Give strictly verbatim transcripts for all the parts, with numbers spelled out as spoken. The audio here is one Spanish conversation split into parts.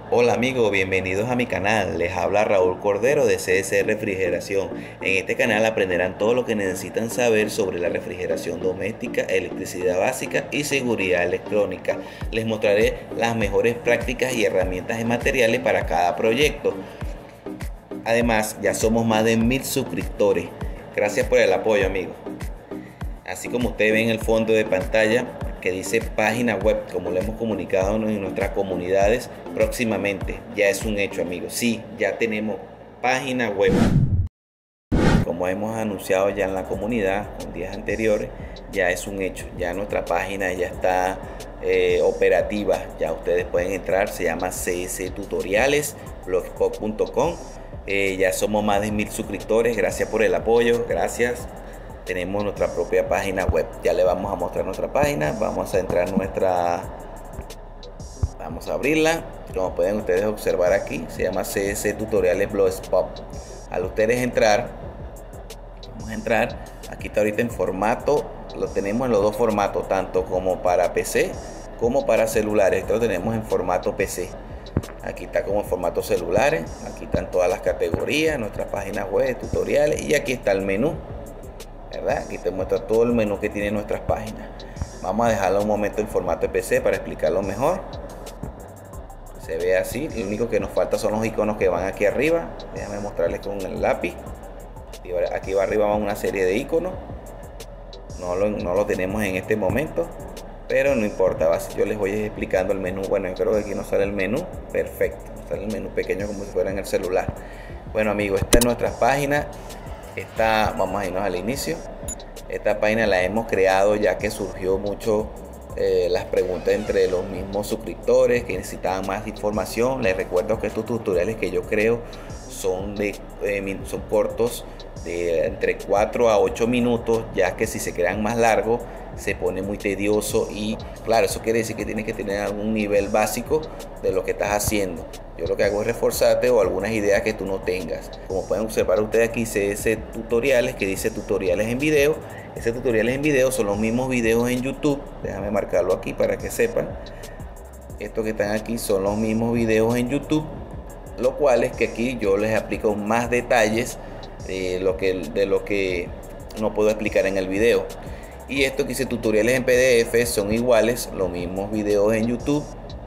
Hola amigos, bienvenidos a mi canal. Les habla Raúl Cordero de C S Refrigeración. En este canal aprenderán todo lo que necesitan saber sobre la refrigeración doméstica, electricidad básica y seguridad electrónica. Les mostraré las mejores prácticas y herramientas y materiales para cada proyecto. Además, ya somos más de mil suscriptores. Gracias por el apoyo, amigos. Así como ustedes ven en el fondo de pantalla que dice página web, como lo hemos comunicado en nuestras comunidades, próximamente ya es un hecho, amigos. Sí, ya tenemos página web. Como hemos anunciado ya en la comunidad con días anteriores, ya es un hecho. Ya nuestra página ya está eh, operativa. Ya ustedes pueden entrar, se llama c s tutoriales blogspot punto com. Eh, ya somos más de mil suscriptores. Gracias por el apoyo, gracias. Tenemos nuestra propia página web. Ya le vamos a mostrar nuestra página. Vamos a entrar nuestra, vamos a abrirla. Como pueden ustedes observar aquí, se llama C S Tutoriales Blogspot. Al ustedes entrar, vamos a entrar. Aquí está ahorita en formato. Lo tenemos en los dos formatos, tanto como para P C como para celulares. Esto lo tenemos en formato P C. Aquí está como en formato celulares. Aquí están todas las categorías, nuestras páginas web, tutoriales, y aquí está el menú. ¿Verdad? Aquí te muestra todo el menú que tiene nuestras páginas. Vamos a dejarlo un momento en formato P C para explicarlo mejor. Se ve así. Lo único que nos falta son los iconos que van aquí arriba. Déjame mostrarles con el lápiz. Aquí va arriba va una serie de iconos. No lo, no lo tenemos en este momento, pero no importa. Yo les voy explicando el menú. Bueno, yo creo que aquí nos sale el menú. Perfecto. Sale el menú pequeño como si fuera en el celular. Bueno, amigos, esta es nuestra página. Esta, vamos a irnos al inicio. Esta página la hemos creado ya que surgió mucho eh, las preguntas entre los mismos suscriptores que necesitaban más información. Les recuerdo que estos tutoriales que yo creo son, de, eh, son cortos, de entre cuatro a ocho minutos, ya que si se crean más largos se pone muy tedioso, y claro, eso quiere decir que tienes que tener algún nivel básico de lo que estás haciendo. Yo lo que hago es reforzarte o algunas ideas que tú no tengas. Como pueden observar ustedes aquí, C S tutoriales, que dice tutoriales en video. Ese tutoriales en video son los mismos videos en YouTube. Déjame marcarlo aquí para que sepan. Estos que están aquí son los mismos videos en YouTube, lo cual es que aquí yo les aplico más detalles de lo que, de lo que no puedo explicar en el video. Y esto que dice tutoriales en P D F son iguales, los mismos videos en YouTube,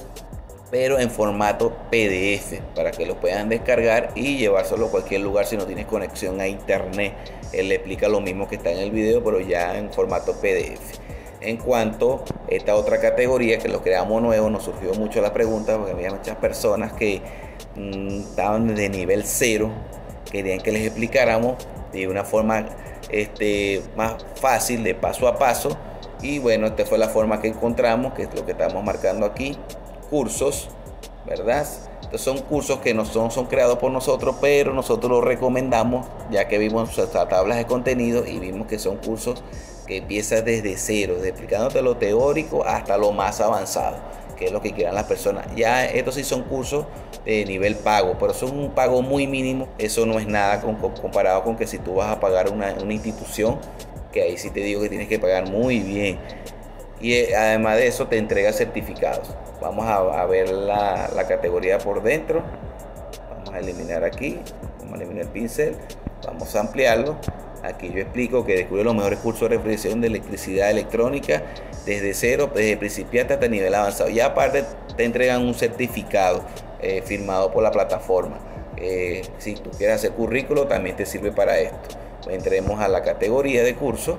pero en formato P D F, para que los puedan descargar y llevárselo a cualquier lugar si no tienes conexión a internet. Él le explica lo mismo que está en el video, pero ya en formato P D F. En cuanto a esta otra categoría que lo creamos nuevo, nos surgió mucho la pregunta porque había muchas personas que mmm, estaban de nivel cero, querían que les explicáramos de una forma este, más fácil, de paso a paso. Y bueno, esta fue la forma que encontramos, que es lo que estamos marcando aquí: cursos, ¿verdad? Estos son cursos que no son, son creados por nosotros, pero nosotros los recomendamos ya que vimos nuestras tablas de contenido y vimos que son cursos que empiezan desde cero, de explicándote lo teórico hasta lo más avanzado, que es lo que quieran las personas. Ya estos sí son cursos de nivel pago, pero son un pago muy mínimo. Eso no es nada con, con, comparado con que si tú vas a pagar una, una institución, que ahí sí te digo que tienes que pagar muy bien. Y eh, además de eso te entrega certificados. Vamos a, a ver la, la categoría por dentro. Vamos a eliminar aquí, vamos a eliminar el pincel, vamos a ampliarlo. Aquí yo explico que descubre los mejores cursos de refrigeración de electricidad electrónica desde cero, desde principiante hasta nivel avanzado. Y aparte te entregan un certificado eh, firmado por la plataforma. Eh, si tú quieres hacer currículo, también te sirve para esto. Pues entremos a la categoría de curso,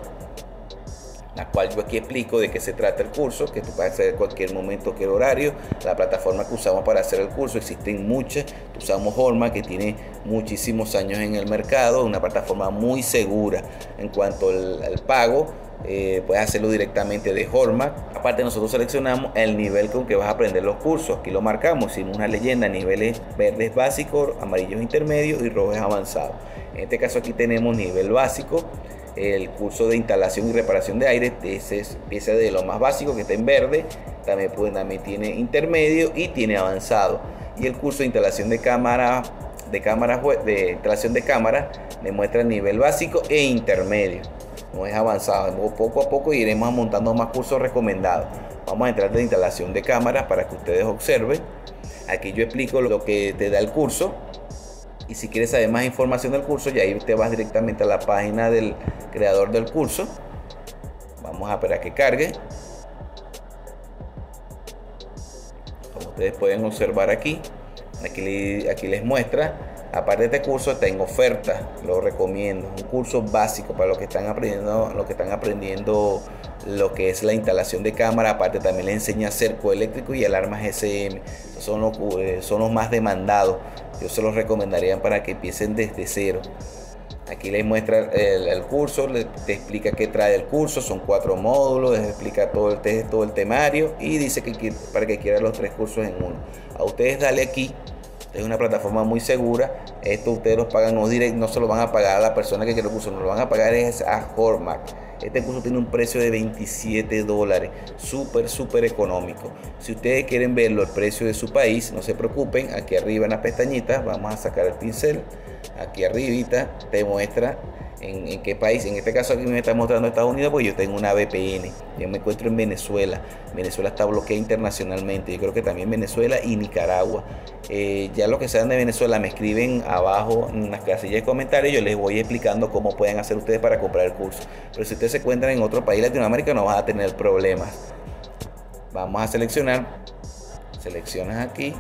la cual yo aquí explico de qué se trata el curso, que tú puedes hacer en cualquier momento, cualquier horario. La plataforma que usamos para hacer el curso, existen muchas. Usamos Horma, que tiene muchísimos años en el mercado, una plataforma muy segura. En cuanto al, al pago, eh, puedes hacerlo directamente de Horma. Aparte, nosotros seleccionamos el nivel con que vas a aprender los cursos. Aquí lo marcamos, sin una leyenda: niveles verdes básicos, amarillos intermedios y rojos avanzados. En este caso aquí tenemos nivel básico. El curso de instalación y reparación de aire, ese es, empieza de lo más básico, que está en verde. También, pues, también tiene intermedio y tiene avanzado. Y el curso de instalación de cámara, de cámaras de instalación de cámara, demuestra el nivel básico e intermedio. No es avanzado. Poco a poco iremos montando más cursos recomendados. Vamos a entrar de instalación de cámaras para que ustedes observen. Aquí yo explico lo que te da el curso. Y si quieres saber más información del curso, ya ahí te vas directamente a la página del creador del curso. Vamos a esperar que cargue. Como ustedes pueden observar aquí, aquí, aquí les muestra, aparte de este curso está en oferta, lo recomiendo, un curso básico para los que están aprendiendo, los que están aprendiendo lo que es la instalación de cámara. Aparte también les enseña cerco eléctrico y alarmas G M. Son los, son los más demandados. Yo se los recomendaría para que empiecen desde cero. Aquí les muestra el, el curso, les, te explica qué trae el curso, son cuatro módulos, les explica todo el, todo el temario y dice que para que quieran los tres cursos en uno. A ustedes dale aquí, es una plataforma muy segura. Esto ustedes los pagan no directo, no se lo van a pagar a la persona que quiere el curso, no lo van a pagar es a Hallmark. Este curso tiene un precio de veintisiete dólares, súper, súper económico. Si ustedes quieren verlo el precio de su país, no se preocupen, aquí arriba en las pestañitas vamos a sacar el pincel. Aquí arribita te muestra en, en qué país. En este caso aquí me está mostrando Estados Unidos, porque yo tengo una V P N. Yo me encuentro en Venezuela. Venezuela está bloqueada internacionalmente. Yo creo que también Venezuela y Nicaragua. Eh, ya los que sean de Venezuela me escriben abajo en las casillas de comentarios. Yo les voy explicando cómo pueden hacer ustedes para comprar el curso. Pero si ustedes se encuentran en otro país de Latinoamérica, no van a tener problemas. Vamos a seleccionar. Seleccionas aquí.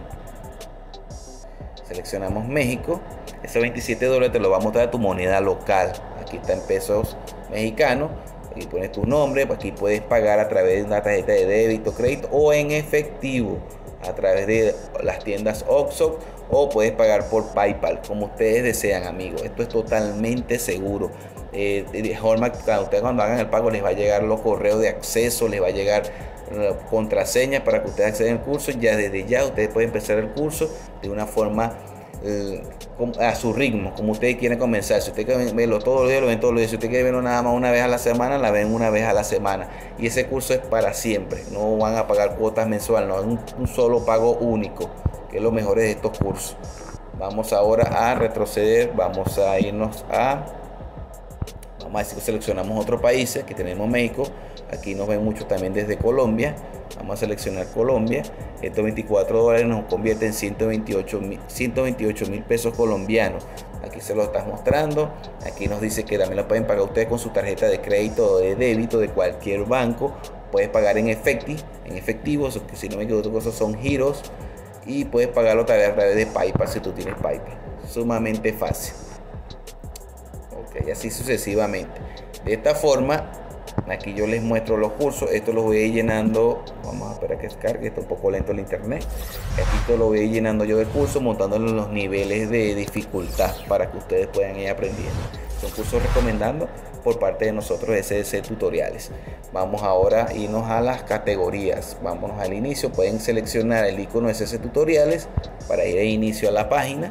Seleccionamos México. Esos veintisiete dólares te lo va a mostrar a tu moneda local. Aquí está en pesos mexicanos. Aquí pones tu nombre. Aquí puedes pagar a través de una tarjeta de débito, crédito o en efectivo a través de las tiendas Oxxo, o puedes pagar por PayPal, como ustedes desean, amigos. Esto es totalmente seguro. Eh, de Hallmark, cuando ustedes cuando hagan el pago les va a llegar los correos de acceso, les va a llegar eh, contraseñas para que ustedes accedan al curso. Ya desde ya ustedes pueden empezar el curso de una forma eh, a su ritmo, como ustedes quieren comenzar. Si ustedes quieren verlo todos los días, lo ven todos los días. Si ustedes quieren verlo nada más una vez a la semana, la ven una vez a la semana. Y ese curso es para siempre. No van a pagar cuotas mensuales, no es un, un solo pago único, que es lo mejor de estos cursos. Vamos ahora a retroceder, vamos a irnos a, vamos a decir que seleccionamos otros países. Aquí tenemos México, aquí nos ven mucho también desde Colombia. Vamos a seleccionar Colombia. Estos veinticuatro dólares nos convierte en ciento veintiocho mil pesos colombianos. Aquí se lo estás mostrando. Aquí nos dice que también lo pueden pagar ustedes con su tarjeta de crédito o de débito de cualquier banco. Puedes pagar en efectivo, en efectivo, que si no me equivoco, cosas son giros. Y puedes pagarlo también a través de PayPal si tú tienes PayPal. Sumamente fácil. Ok, y así sucesivamente. De esta forma, aquí yo les muestro los cursos. Esto lo voy a ir llenando. Vamos a esperar que descargue. Está un poco lento el internet. Aquí esto lo voy a ir llenando yo de curso, montándolo en los niveles de dificultad para que ustedes puedan ir aprendiendo. Son cursos recomendando por parte de nosotros S D C Tutoriales. Vamos ahora a irnos a las categorías. Vámonos al inicio. Pueden seleccionar el icono de S D C Tutoriales para ir a inicio a la página.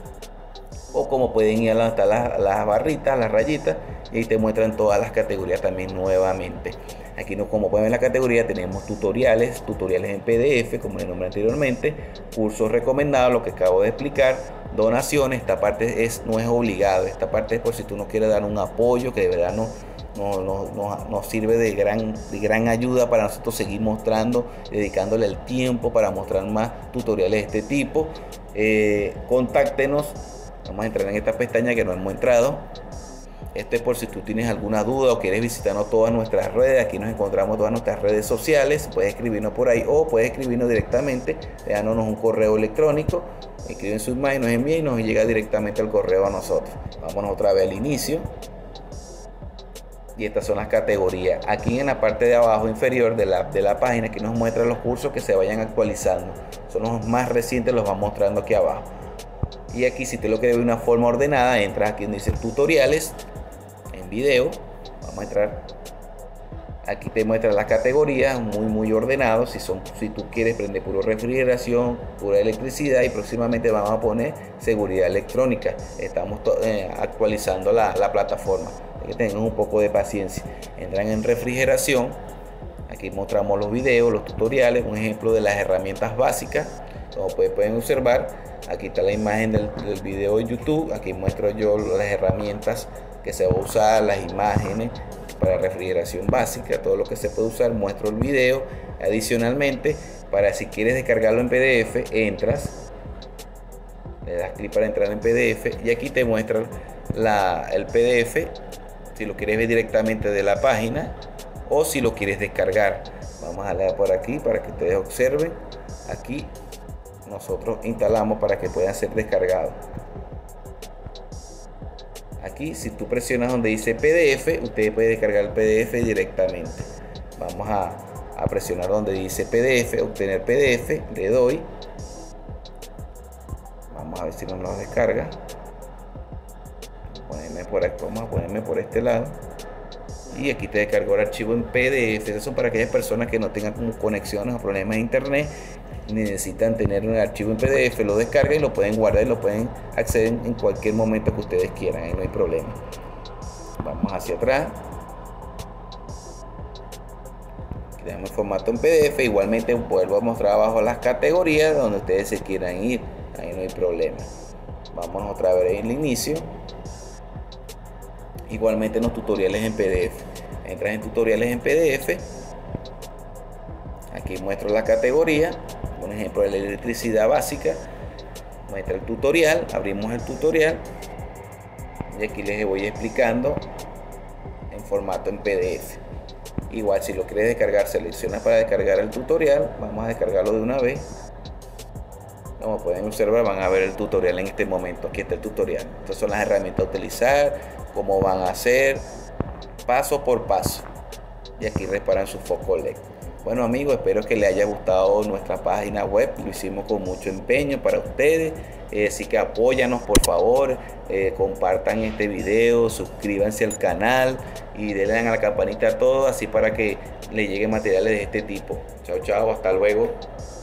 O como pueden ir a las, las, las barritas, las rayitas, y ahí te muestran todas las categorías también nuevamente. Aquí no, como pueden ver en la categoría tenemos tutoriales, tutoriales en P D F, como les nombré anteriormente, cursos recomendados, lo que acabo de explicar, donaciones. Esta parte es, no es obligado, esta parte es por si tú no quieres dar un apoyo, que de verdad no, no, no, no, nos sirve de gran, de gran ayuda para nosotros seguir mostrando, dedicándole el tiempo para mostrar más tutoriales de este tipo. Eh, contáctenos. Vamos a entrar en esta pestaña que no hemos entrado. Esto es por si tú tienes alguna duda o quieres visitarnos todas nuestras redes. Aquí nos encontramos todas nuestras redes sociales. Puedes escribirnos por ahí o puedes escribirnos directamente, dándonos un correo electrónico. Escriben su imagen, nos envía y nos llega directamente al correo a nosotros. Vámonos otra vez al inicio. Y estas son las categorías. Aquí en la parte de abajo inferior de la, de la página, aquí nos muestra los cursos que se vayan actualizando. Son los más recientes, los va mostrando aquí abajo. Y aquí, si te lo quieres ver de una forma ordenada, entras aquí donde dice tutoriales en video. Vamos a entrar. Aquí te muestra las categorías muy muy ordenado. Si son, si tú quieres prender puro refrigeración, pura electricidad, y próximamente vamos a poner seguridad electrónica. Estamos eh, actualizando la, la plataforma. Hay que tener un poco de paciencia. Entran en refrigeración. Aquí mostramos los videos, los tutoriales, un ejemplo de las herramientas básicas. Como pueden observar, aquí está la imagen del, del video de YouTube. Aquí muestro yo las herramientas que se va a usar, las imágenes para refrigeración básica, todo lo que se puede usar. Muestro el video. Adicionalmente, Para si quieres descargarlo en P D F, entras, le das clic para entrar en P D F y aquí te muestra la, el P D F si lo quieres ver directamente de la página o si lo quieres descargar. Vamos a leer por aquí para que ustedes observen. Aquí nosotros instalamos para que puedan ser descargados. Aquí si tú presionas donde dice P D F, usted puede descargar el P D F directamente. Vamos a, a presionar donde dice P D F, obtener P D F, le doy. Vamos a ver si nos lo descarga. Ponerme por aquí, vamos a ponerme por este lado. Y aquí te descargó el archivo en P D F. Eso son para aquellas personas que no tengan como conexiones o problemas de internet, necesitan tener un archivo en P D F, lo descargan y lo pueden guardar y lo pueden acceder en cualquier momento que ustedes quieran, ahí no hay problema. Vamos hacia atrás, creamos el formato en P D F. Igualmente vuelvo a mostrar abajo las categorías donde ustedes se quieran ir, ahí no hay problema. Vamos otra vez al inicio. Igualmente en los tutoriales en P D F, entras en tutoriales en P D F. Aquí muestro la categoría, un ejemplo de la electricidad básica. Muestra el tutorial, abrimos el tutorial y aquí les voy explicando en formato en P D F. Igual si lo quieres descargar, selecciona para descargar el tutorial. Vamos a descargarlo de una vez. Como pueden observar, van a ver el tutorial en este momento. Aquí está el tutorial. Estas son las herramientas a utilizar, cómo van a hacer, paso por paso. Y aquí reparan su foco L E D. Bueno amigos, espero que les haya gustado nuestra página web. Lo hicimos con mucho empeño para ustedes. Eh, así que apóyanos por favor. Eh, compartan este video, suscríbanse al canal y denle a la campanita a todos, así para que les lleguen materiales de este tipo. Chao, chao, hasta luego.